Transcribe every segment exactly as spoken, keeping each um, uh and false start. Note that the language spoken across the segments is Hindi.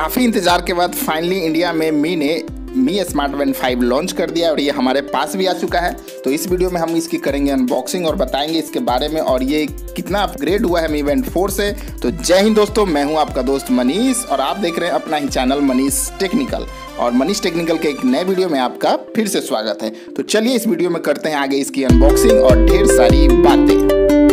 काफ़ी इंतज़ार के बाद फाइनली इंडिया में मी ने Mi smart band five launch कर दिया और ये हमारे पास भी आ चुका है। तो इस वीडियो में हम इसकी करेंगे अनबॉक्सिंग और बताएंगे इसके बारे में और ये कितना अपग्रेड हुआ है मी बैंड फोर से। तो जय हिंद दोस्तों, मैं हूं आपका दोस्त मनीष और आप देख रहे हैं अपना ही चैनल मनीष टेक्निकल। और मनीष टेक्निकल के एक नए वीडियो में आपका फिर से स्वागत है। तो चलिए इस वीडियो में करते हैं आगे इसकी अनबॉक्सिंग और ढेर सारी बातें।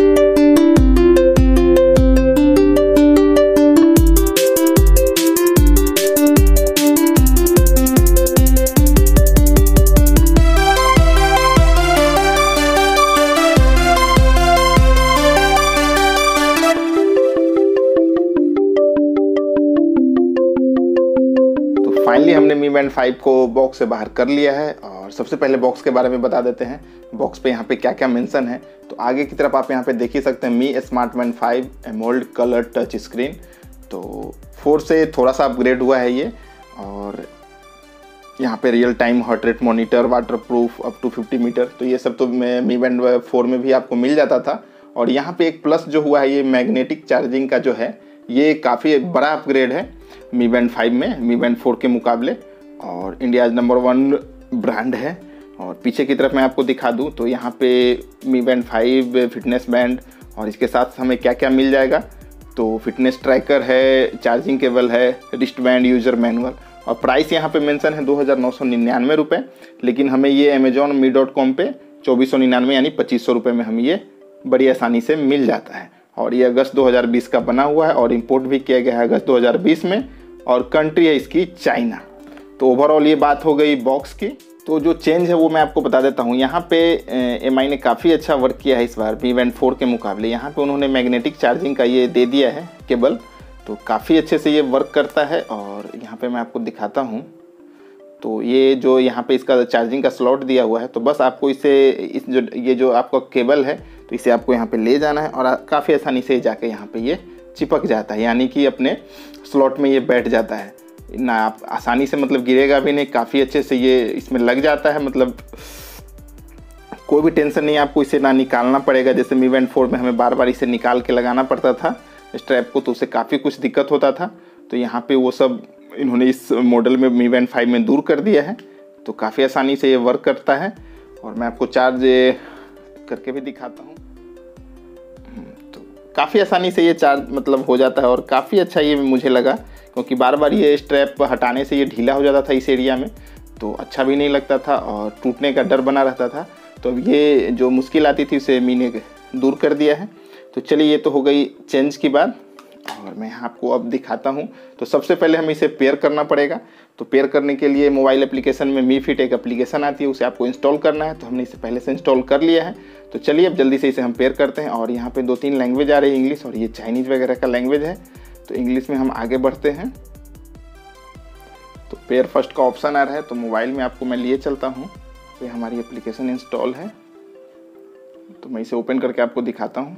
फाइनली हमने मी बैंड फाइव को बॉक्स से बाहर कर लिया है और सबसे पहले बॉक्स के बारे में बता देते हैं। बॉक्स पे यहाँ पे क्या क्या मेंशन है। तो आगे की तरफ आप यहाँ पे देख ही सकते हैं, Mi smart band five AMOLED colour touch screen. तो फोर से थोड़ा सा अपग्रेड हुआ है ये। और यहाँ पे real time heart rate monitor, water proof up to fifty metre. तो ये सब तो मी बैंड फोर में भी आपको मिल जाता था। और यहाँ पे एक प्लस जो हुआ है, ये मैग्नेटिक चार्जिंग का जो है ये काफ़ी बड़ा अपग्रेड है मी बैंड फाइव में, मी बैंड फोर के मुकाबले। और इंडिया नंबर वन ब्रांड है। और पीछे की तरफ मैं आपको दिखा दूं तो यहाँ पे Mi band five fitness band और इसके साथ हमें क्या क्या मिल जाएगा। तो फिटनेस ट्रैकर है, चार्जिंग केबल है, रिस्ट बैंड, यूजर मैनुअल। और प्राइस यहाँ पे मेंशन है दो हज़ार नौ सौ निन्यानवे रुपये, लेकिन हमें ये अमेजोन मी डॉट कॉम पे चौबीस सौ निन्यानवे यानी पच्चीस सौ रुपये में हमें ये बड़ी आसानी से मिल जाता है। और ये अगस्त दो हज़ार बीस का बना हुआ है और इंपोर्ट भी किया गया है अगस्त दो हज़ार बीस में। और कंट्री है इसकी चाइना। तो ओवरऑल ये बात हो गई बॉक्स की। तो जो चेंज है वो मैं आपको बता देता हूँ। यहाँ पे एम आई ने काफ़ी अच्छा वर्क किया है इस बार मी बैंड फोर के मुकाबले। यहाँ पे उन्होंने मैग्नेटिक चार्जिंग का ये दे दिया है केबल, तो काफ़ी अच्छे से ये वर्क करता है। और यहाँ पे मैं आपको दिखाता हूँ। तो ये जो यहाँ पे इसका चार्जिंग का स्लॉट दिया हुआ है, तो बस आपको इसे इस जो ये जो आपका केबल है तो इसे आपको यहाँ पे ले जाना है और काफ़ी आसानी से जाके यहाँ पे ये चिपक जाता है, यानी कि अपने स्लॉट में ये बैठ जाता है ना। आप आसानी से मतलब गिरेगा भी नहीं, काफ़ी अच्छे से ये इसमें लग जाता है। मतलब कोई भी टेंशन नहीं, आपको इसे ना निकालना पड़ेगा। जैसे मी बैंड फोर में हमें बार बार इसे निकाल के लगाना पड़ता था स्ट्रैप को, तो उससे काफ़ी कुछ दिक्कत होता था। तो यहाँ पे वो सब इन्होंने इस मॉडल में मी बैंड फाइव में दूर कर दिया है। तो काफ़ी आसानी से ये वर्क करता है। और मैं आपको चार्ज करके भी दिखाता हूँ। तो काफ़ी आसानी से ये चार्ज मतलब हो जाता है और काफ़ी अच्छा ये मुझे लगा, क्योंकि बार बार ये स्ट्रैप हटाने से ये ढीला हो जाता था इस एरिया में, तो अच्छा भी नहीं लगता था और टूटने का डर बना रहता था। तो अब ये जो मुश्किल आती थी उसे मी ने दूर कर दिया है। तो चलिए, ये तो हो गई चेंज की बात और मैं आपको अब दिखाता हूँ। तो सबसे पहले हमें इसे पेयर करना पड़ेगा। तो पेयर करने के लिए मोबाइल एप्लीकेशन में मी फिट एक एप्लीकेशन आती है, उसे आपको इंस्टॉल करना है। तो हमने इसे पहले से इंस्टॉल कर लिया है। तो चलिए अब जल्दी से इसे हम पेयर करते हैं। और यहाँ पे दो तीन लैंग्वेज आ रही है, इंग्लिश और ये चाइनीज़ वगैरह का लैंग्वेज है। तो इंग्लिश में हम आगे बढ़ते हैं। तो पेयर फर्स्ट का ऑप्शन आ रहा है, तो मोबाइल में आपको मैं लिए चलता हूँ। तो हमारी एप्लीकेशन इंस्टॉल है, तो मैं इसे ओपन करके आपको दिखाता हूँ।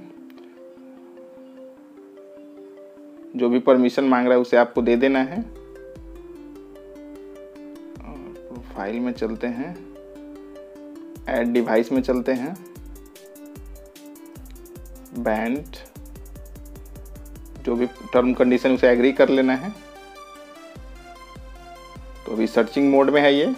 जो भी परमिशन मांग रहा है उसे आपको दे देना है। और प्रोफाइल में चलते हैं, ऐड डिवाइस में चलते हैं, बैंड, जो भी टर्म कंडीशन उसे एग्री कर लेना है। तो अभी सर्चिंग मोड में है ये।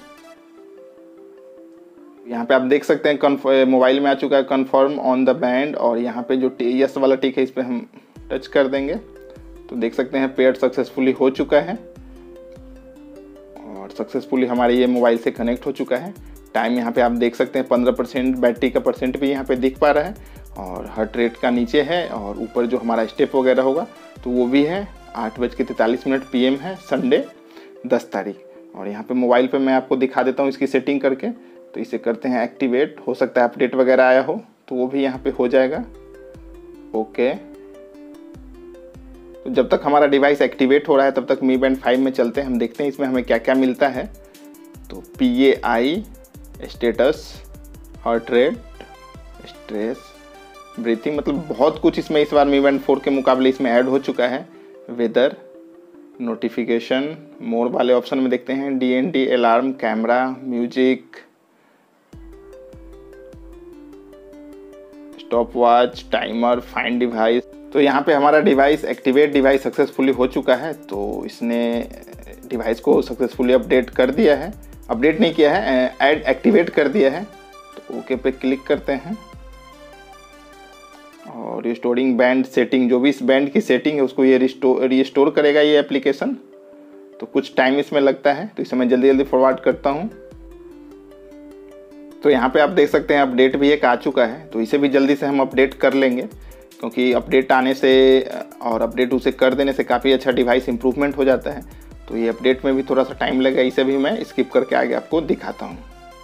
यहाँ पे आप देख सकते हैं मोबाइल में आ चुका है कन्फर्म ऑन द बैंड। और यहाँ पे जो यस वाला टिक है इस पर हम टच कर देंगे। तो देख सकते हैं पेयर सक्सेसफुली हो चुका है और सक्सेसफुली हमारे ये मोबाइल से कनेक्ट हो चुका है। टाइम यहाँ पे आप देख सकते हैं पंद्रह परसेंट बैटरी का परसेंट भी यहाँ पे दिख पा रहा है। और हार्ट रेट का नीचे है और ऊपर जो हमारा स्टेप वगैरह होगा तो वो भी है। आठ बज के तैंतालीस मिनट पी एम है, संडे दस तारीख। और यहाँ पे मोबाइल पे मैं आपको दिखा देता हूँ इसकी सेटिंग करके। तो इसे करते हैं एक्टिवेट। हो सकता है अपडेट वगैरह आया हो तो वो भी यहाँ पे हो जाएगा। ओके, तो जब तक हमारा डिवाइस एक्टिवेट हो रहा है तब तक मी बैंड फाइव में चलते हैं। हम देखते हैं इसमें हमें क्या क्या मिलता है। तो P A I, status, heart rate, stress, breathing, मतलब बहुत कुछ इसमें इस बार मी बैंड फोर के मुकाबले इसमें ऐड हो चुका है। वेदर, नोटिफिकेशन, मोर वाले ऑप्शन में देखते हैं D N D, alarm, camera, music, stop watch, timer, find device. तो यहाँ पे हमारा डिवाइस एक्टिवेट डिवाइस सक्सेसफुली हो चुका है। तो इसने डिवाइस को सक्सेसफुली अपडेट कर दिया है, अपडेट नहीं किया है, ऐड एक्टिवेट कर दिया है। तो ओके पे क्लिक करते हैं और रिस्टोरिंग बैंड सेटिंग, जो भी इस बैंड की सेटिंग है उसको ये रिस्टोर रिस्टोर करेगा ये एप्लीकेशन। तो कुछ टाइम इसमें लगता है, तो इसे मैं जल्दी जल्दी फॉरवर्ड करता हूँ। तो यहाँ पे आप देख सकते हैं अपडेट भी एक आ चुका है, तो इसे भी जल्दी से हम अपडेट कर लेंगे, क्योंकि अपडेट आने से और अपडेट उसे कर देने से काफ़ी अच्छा डिवाइस इंप्रूवमेंट हो जाता है। तो ये अपडेट में भी थोड़ा सा टाइम लगेगा, इसे भी मैं स्किप करके आगे आपको दिखाता हूँ।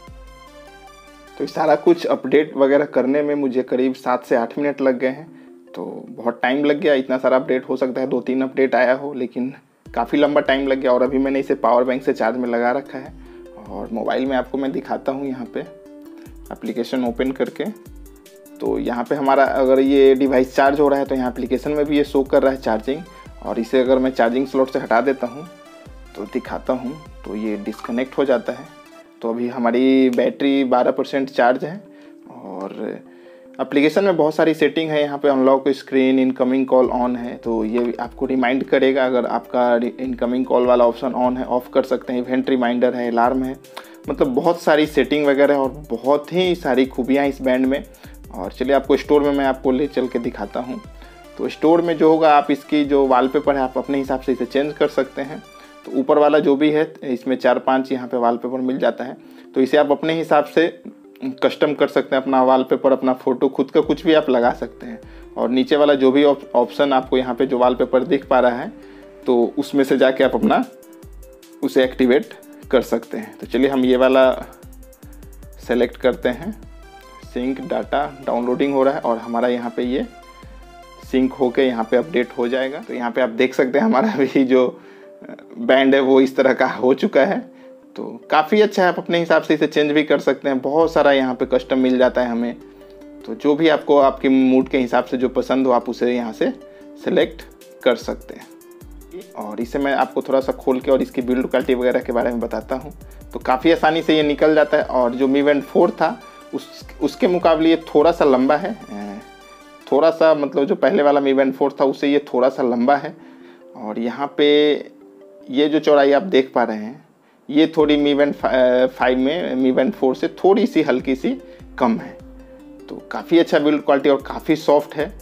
तो सारा कुछ अपडेट वगैरह करने में मुझे करीब सात से आठ मिनट लग गए हैं, तो बहुत टाइम लग गया। इतना सारा अपडेट हो सकता है दो तीन अपडेट आया हो, लेकिन काफ़ी लंबा टाइम लग गया। और अभी मैंने इसे पावर बैंक से चार्ज में लगा रखा है और मोबाइल में आपको मैं दिखाता हूँ यहाँ पे एप्लीकेशन ओपन करके। तो यहाँ पे हमारा अगर ये डिवाइस चार्ज हो रहा है तो यहाँ एप्लीकेशन में भी ये शो कर रहा है चार्जिंग। और इसे अगर मैं चार्जिंग स्लॉट से हटा देता हूँ तो दिखाता हूँ, तो ये डिस्कनेक्ट हो जाता है। तो अभी हमारी बैटरी बारह परसेंट चार्ज है। और एप्लीकेशन में बहुत सारी सेटिंग है, यहाँ पे unlock screen, incoming call on है, तो ये आपको रिमाइंड करेगा अगर आपका इनकमिंग कॉल वाला ऑप्शन ऑन है, ऑफ कर सकते हैं। इवेंट रिमाइंडर है, अलार्म है, मतलब बहुत सारी सेटिंग वगैरह और बहुत ही सारी खूबियाँ इस बैंड में। और चलिए आपको स्टोर में मैं आपको ले चल के दिखाता हूँ। तो स्टोर में जो होगा, आप इसकी जो वॉलपेपर है आप अपने हिसाब से इसे चेंज कर सकते हैं। तो ऊपर वाला जो भी है इसमें चार पांच यहाँ पे वॉलपेपर मिल जाता है, तो इसे आप अपने हिसाब से कस्टम कर सकते हैं। अपना वॉलपेपर, अपना फ़ोटो, खुद का कुछ भी आप लगा सकते हैं। और नीचे वाला जो भी ऑप्शन आपको यहाँ पे जो वॉलपेपर दिख पा रहा है, तो उसमें से जाके आप अपना उसे एक्टिवेट कर सकते हैं। तो चलिए हम ये वाला सेलेक्ट करते हैं। सिंक डाटा डाउनलोडिंग हो रहा है और हमारा यहाँ पे ये सिंक होके यहाँ पे अपडेट हो जाएगा। तो यहाँ पे आप देख सकते हैं हमारा भी जो बैंड है वो इस तरह का हो चुका है। तो काफ़ी अच्छा है, आप अपने हिसाब से इसे चेंज भी कर सकते हैं। बहुत सारा यहाँ पे कस्टम मिल जाता है हमें, तो जो भी आपको आपके मूड के हिसाब से जो पसंद हो आप उसे यहाँ से सेलेक्ट कर सकते हैं। और इसे मैं आपको थोड़ा सा खोल के और इसकी बिल्ड क्वालिटी वगैरह के बारे में बताता हूँ। तो काफ़ी आसानी से ये निकल जाता है। और जो मी बैंड फोर था उस उसके मुकाबले ये थोड़ा सा लंबा है, थोड़ा सा, मतलब जो पहले वाला मी बैंड फोर था उससे ये थोड़ा सा लंबा है। और यहाँ पे ये जो चौड़ाई आप देख पा रहे हैं ये थोड़ी मी बैंड फाइव में मी बैंड फोर से थोड़ी सी हल्की सी कम है। तो काफ़ी अच्छा बिल्ड क्वालिटी और काफ़ी सॉफ्ट है।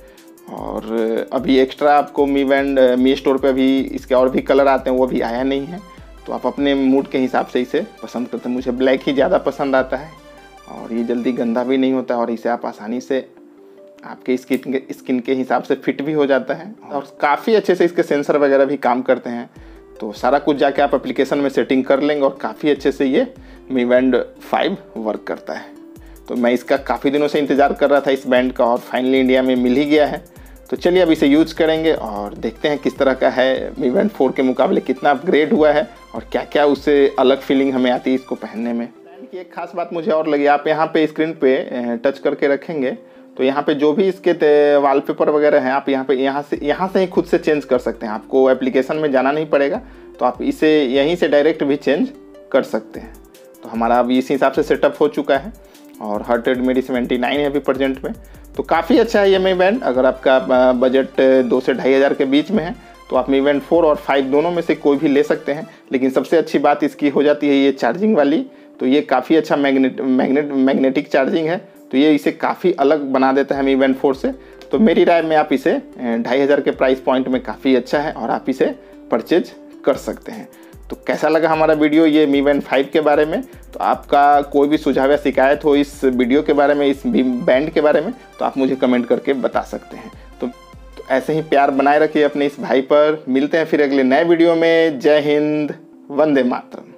और अभी एक्स्ट्रा आपको मी बैंड मी स्टोर पे अभी इसके और भी कलर आते हैं, वो अभी आया नहीं है। तो आप अपने मूड के हिसाब से इसे पसंद करते हैं। मुझे ब्लैक ही ज़्यादा पसंद आता है और ये जल्दी गंदा भी नहीं होता और इसे आप आसानी से आपके स्किन के स्किन के हिसाब से फिट भी हो जाता है। और काफ़ी अच्छे से इसके सेंसर वगैरह भी काम करते हैं। तो सारा कुछ जाके आप एप्लीकेशन में सेटिंग कर लेंगे और काफ़ी अच्छे से ये मी बैंड फाइव वर्क करता है। तो मैं इसका काफ़ी दिनों से इंतज़ार कर रहा था इस बैंड का, और फाइनली इंडिया में मिल ही गया है। तो चलिए अब इसे यूज़ करेंगे और देखते हैं किस तरह का है, मी बैंड फोर के मुकाबले कितना अपग्रेड हुआ है और क्या क्या उससे अलग फीलिंग हमें आती है इसको पहनने में। बैंड की एक खास बात मुझे और लगी, आप यहाँ पे स्क्रीन पे टच करके रखेंगे तो यहाँ पे जो भी इसके वॉलपेपर वगैरह हैं आप यहाँ पे यहाँ से यहाँ से ही खुद से चेंज कर सकते हैं। आपको एप्लीकेशन में जाना नहीं पड़ेगा, तो आप इसे यहीं से डायरेक्ट भी चेंज कर सकते हैं। तो हमारा अभी इसी हिसाब से सेटअप हो चुका है और हार्ट रेट मेरी सेवेंटी नाइन है अभी प्रेजेंट में। तो काफ़ी अच्छा है ये मी बैंड। अगर आपका बजट दो से ढाई हज़ार के बीच में है तो आप मी बैंड फोर और फाइव दोनों में से कोई भी ले सकते हैं। लेकिन सबसे अच्छी बात इसकी हो जाती है ये चार्जिंग वाली। तो ये काफ़ी अच्छा मैग्नेट मैग्नेट मैग्नेटिक चार्जिंग है, तो ये इसे काफ़ी अलग बना देता है मी बैंड फोर से। तो मेरी राय में आप इसे ढाई हज़ार के प्राइस पॉइंट में काफ़ी अच्छा है और आप इसे परचेज कर सकते हैं। तो कैसा लगा हमारा वीडियो ये मी बैंड फाइव के बारे में? तो आपका कोई भी सुझाव या शिकायत हो इस वीडियो के बारे में, इस बैंड के बारे में, तो आप मुझे कमेंट करके बता सकते हैं। तो, तो ऐसे ही प्यार बनाए रखिए अपने इस भाई पर। मिलते हैं फिर अगले नए वीडियो में। जय हिंद, वंदे मातरम।